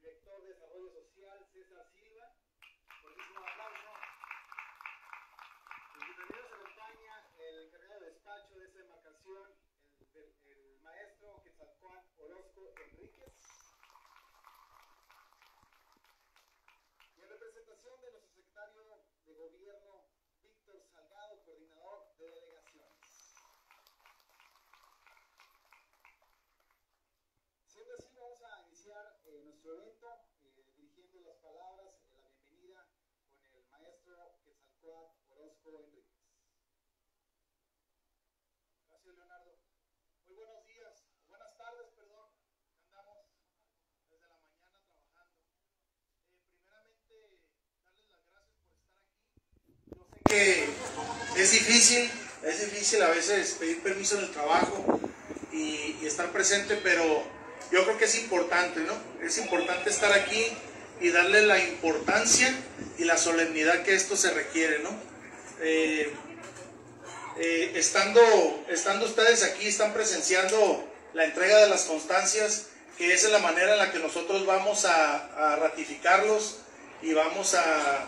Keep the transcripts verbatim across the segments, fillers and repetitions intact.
director de Desarrollo Social, César Silva. Por mismo aplauso. Y también nos acompaña el encargado de despacho de esta demarcación, el, el maestro Quetzalcóatl Orozco Enríquez. Y en representación de nuestro secretario de Gobierno, Víctor Salgado, coordinador de delegaciones. Siendo así, vamos a iniciar eh, nuestro evento eh, dirigiendo las palabras, eh, la bienvenida con el maestro Quetzalcóatl Orozco Enríquez. Gracias, Leonardo. Muy buenos días, buenas tardes, perdón. Andamos desde la mañana trabajando. Eh, primeramente, darles las gracias por estar aquí. Yo sé que es difícil, es difícil a veces pedir permiso en el trabajo y, y estar presente, pero yo creo que es importante, ¿no? Es importante estar aquí y darle la importancia y la solemnidad que esto se requiere, ¿no? Eh, eh, estando, estando ustedes aquí, están presenciando la entrega de las constancias, que esa es la manera en la que nosotros vamos a, a ratificarlos y vamos a,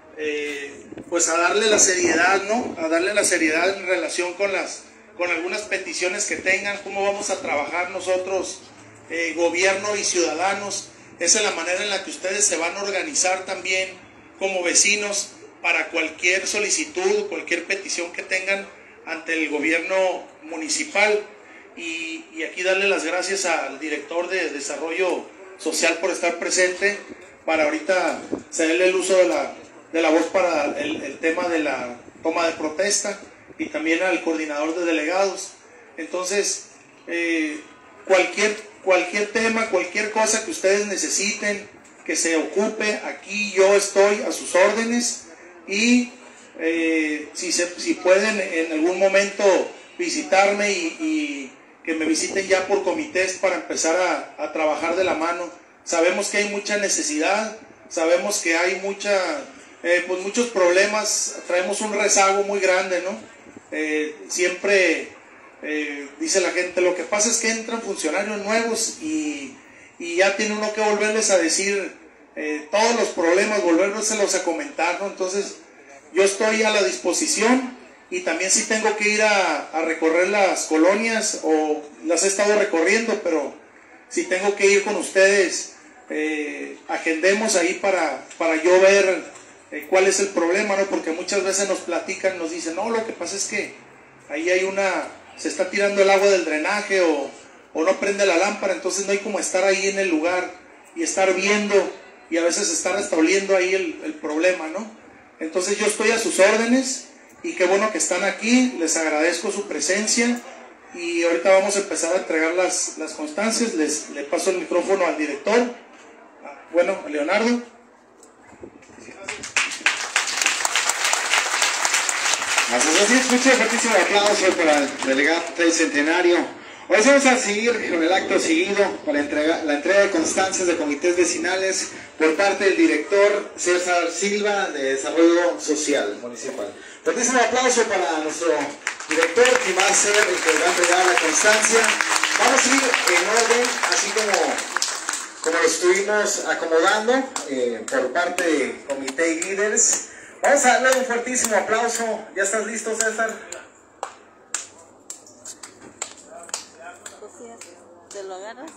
eh, pues a darle la seriedad, ¿no? A darle la seriedad en relación con, las, con algunas peticiones que tengan, cómo vamos a trabajar nosotros, Eh, gobierno y ciudadanos. Esa es la manera en la que ustedes se van a organizar también como vecinos para cualquier solicitud, cualquier petición que tengan ante el gobierno municipal. Y, y aquí darle las gracias al director de Desarrollo Social por estar presente, para ahorita cederle el uso de la, de la voz para el, el tema de la toma de protesta, y también al coordinador de delegados. Entonces, eh, cualquier Cualquier tema, cualquier cosa que ustedes necesiten, que se ocupe, aquí yo estoy a sus órdenes. Y eh, si, se, si pueden en algún momento visitarme y, y que me visiten ya por comités para empezar a, a trabajar de la mano. Sabemos que hay mucha necesidad, sabemos que hay mucha, eh, pues muchos problemas, traemos un rezago muy grande, ¿no? Eh, siempre... Eh, dice la gente, lo que pasa es que entran funcionarios nuevos y, y ya tiene uno que volverles a decir eh, todos los problemas, volvérselos a comentar, ¿no? Entonces yo estoy a la disposición, y también si tengo que ir a, a recorrer las colonias, o las he estado recorriendo, pero si tengo que ir con ustedes, eh, agendemos ahí para, para yo ver eh, cuál es el problema, ¿no? Porque muchas veces nos platican, nos dicen, no, lo que pasa es que ahí hay una... se está tirando el agua del drenaje, o, o no prende la lámpara, entonces no hay como estar ahí en el lugar y estar viendo, y a veces estar hasta oliendo ahí el, el problema, ¿no? Entonces yo estoy a sus órdenes, y qué bueno que están aquí, les agradezco su presencia, y ahorita vamos a empezar a entregar las, las constancias. Les, le paso el micrófono al director, bueno, a Leonardo. Así es, mucho fuertísimo aplauso para el delegado del Centenario. Hoy vamos a seguir con el acto seguido, con la entrega, la entrega de constancias de comités vecinales por parte del director César Silva de Desarrollo Social Municipal. Fuertísimo aplauso para nuestro director, que va a ser el que va a entregar la constancia. Vamos a ir en orden, así como, como lo estuvimos acomodando eh, por parte de comité y líderes. Vamos a darle un fuertísimo aplauso. ¿Ya estás listo, César? ¿Te lo agarras?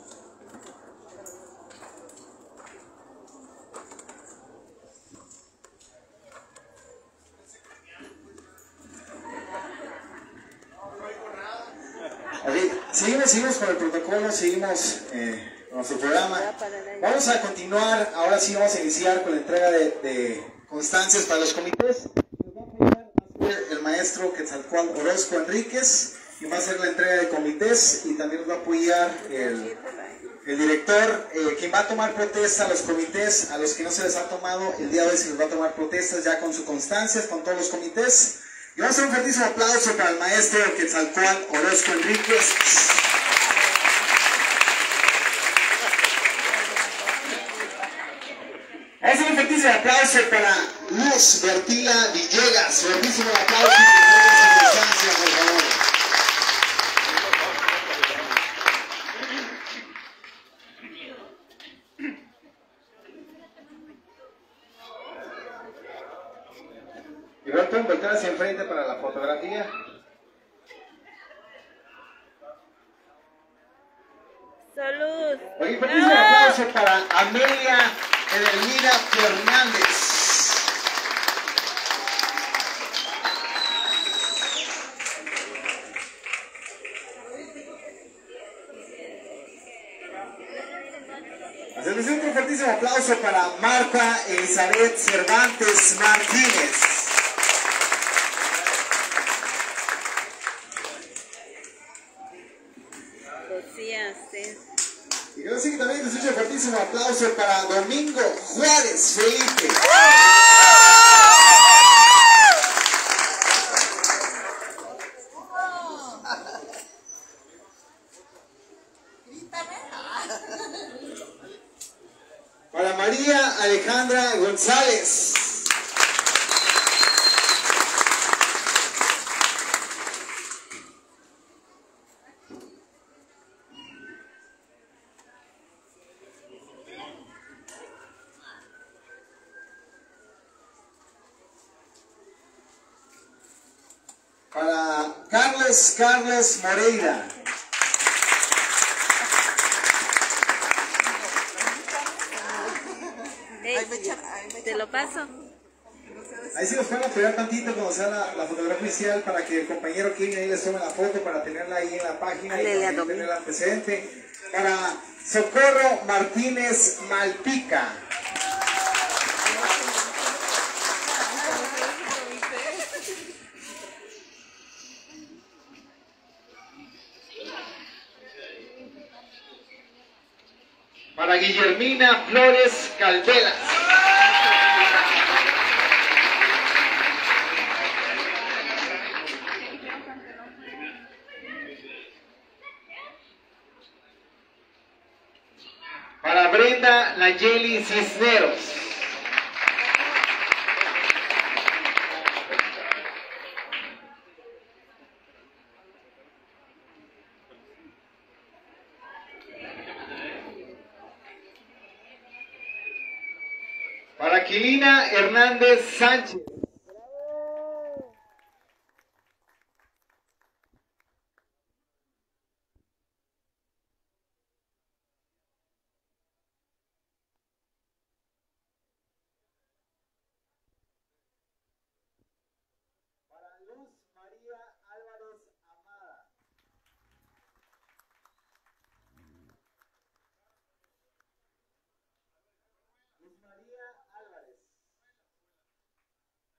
Así, seguimos, seguimos con el protocolo, seguimos eh, con nuestro programa. Vamos a continuar, ahora sí vamos a iniciar con la entrega de... de constancias para los comités. Nos va a apoyar el maestro Quetzalcóatl Orozco Enríquez, y va a hacer la entrega de comités, y también nos va a apoyar el, el director, eh, quien va a tomar protesta a los comités, a los que no se les ha tomado. El día de hoy se les va a tomar protestas ya con sus constancias, con todos los comités. Y vamos a hacer un fuertísimo aplauso para el maestro Quetzalcóatl Orozco Enríquez. Vamos a hacer un fuertísimo aplauso para Luz Bertila Villegas. Fuertísimo aplauso y circunstancias, por favor. Igual pueden voltear hacia enfrente para la fotografía. Salud. Oye, fuertísimo aplauso para Amelia Edelmira Fernández. Hacemos un fuertísimo aplauso para Marta Elizabeth Cervantes Martínez. Cosías, sí. Y yo sé que también les escucho un fuertísimo aplauso para Domingo Juárez Felipe. Para María Alejandra González. Para Carlos Carlos Moreira. Hey, te lo paso. Ahí sí nos pueden apoyar tantito cuando sea la, la fotografía oficial para que el compañero Kevin ahí les tome la foto para tenerla ahí en la página y también tenerla presente. Para Socorro Martínez Malpica. Para Guillermina Flores Caldelas. Para Brenda Nayeli Cisneros. Para Quilina Hernández Sánchez. Para Luz María Álvarez Amada. Luz María Álvarez.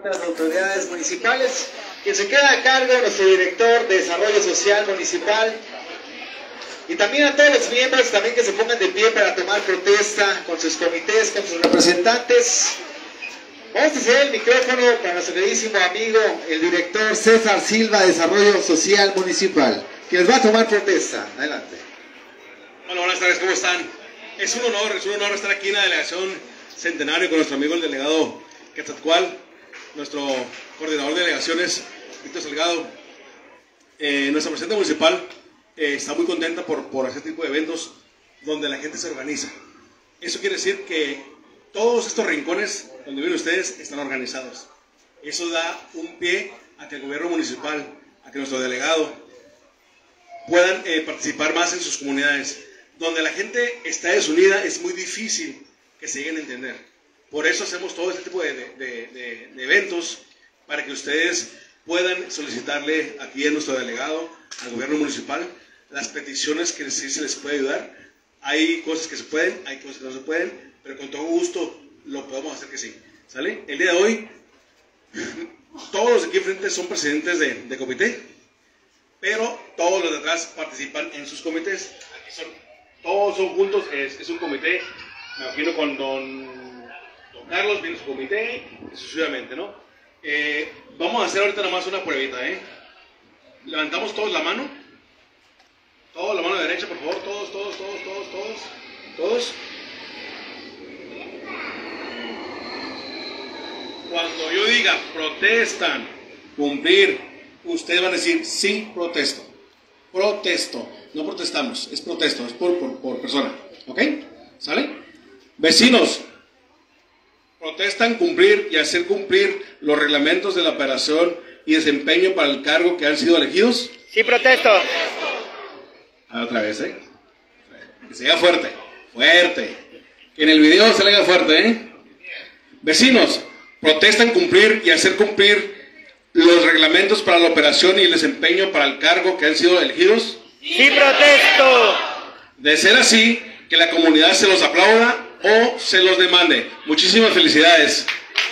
las autoridades municipales, quien se queda a cargo, nuestro director de Desarrollo Social Municipal, y también a todos los miembros también que se pongan de pie para tomar protesta con sus comités, con sus representantes. Vamos a hacer el micrófono para nuestro queridísimo amigo, el director César Silva de Desarrollo Social Municipal, que les va a tomar protesta. Adelante. Hola, buenas tardes, ¿cómo están? Es un honor, es un honor estar aquí en la delegación Centenario con nuestro amigo el delegado Quetzalcóatl, nuestro coordinador de delegaciones, Víctor Salgado. Eh, nuestra presidenta municipal eh, está muy contenta por, por este tipo de eventos donde la gente se organiza. Eso quiere decir que todos estos rincones donde viven ustedes están organizados. Eso da un pie a que el gobierno municipal, a que nuestro delegado puedan eh, participar más en sus comunidades. Donde la gente está desunida es muy difícil que se lleguen a entender. Por eso hacemos todo este tipo de, de, de, de eventos para que ustedes puedan solicitarle aquí a nuestro delegado, al gobierno municipal, las peticiones que sí se les puede ayudar. Hay cosas que se pueden, hay cosas que no se pueden, pero con todo gusto lo podemos hacer que sí. ¿Sale? El día de hoy, todos los de aquí enfrente son presidentes de, de comité, pero todos los de atrás participan en sus comités. Aquí son, todos son juntos, es, es un comité. Me imagino con don, don Carlos viene su comité, y sucesivamente, ¿no? Eh, vamos a hacer ahorita nomás una pruebita, ¿eh? Levantamos todos la mano. Todos la mano derecha, por favor. Todos, todos, todos, todos, todos. Todos. Cuando yo diga protestan, cumplir, ustedes van a decir sí, protesto. Protesto. No protestamos, es protesto, es por, por, por persona. ¿Ok? ¿Sale? Vecinos, protestan cumplir y hacer cumplir los reglamentos de la operación y desempeño para el cargo que han sido elegidos. Sí, protesto. Ah, otra vez, ¿eh? Que se diga fuerte, fuerte. Que en el video se le haga fuerte, ¿eh? Vecinos, protestan cumplir y hacer cumplir los reglamentos para la operación y el desempeño para el cargo que han sido elegidos. Sí, protesto. De ser así, que la comunidad se los aplauda o se los demande. Muchísimas felicidades.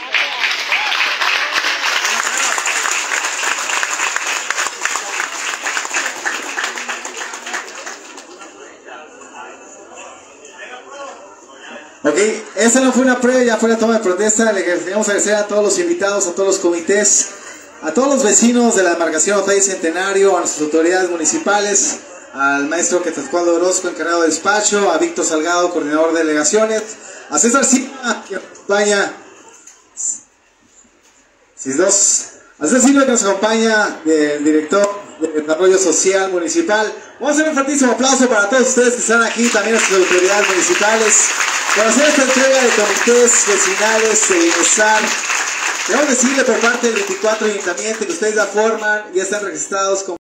Ok, esa no fue una prueba, ya fue la toma de protesta. Le queremos agradecer a todos los invitados, a todos los comités, a todos los vecinos de la demarcación Otay Centenario, a nuestras autoridades municipales, al maestro Quetzalcóatl Orozco, encargado de despacho, a Víctor Salgado, coordinador de delegaciones, a César Silva, que nos acompaña, sí, dos, a César Silva, que nos acompaña, el director de Desarrollo Social Municipal. Vamos a hacer un fuertísimo aplauso para todos ustedes que están aquí, también nuestras autoridades municipales, para hacer esta entrega de comités vecinales de bienestar. Debemos decirle por parte del veinticuatro ayuntamiento que ustedes ya forman, ya están registrados como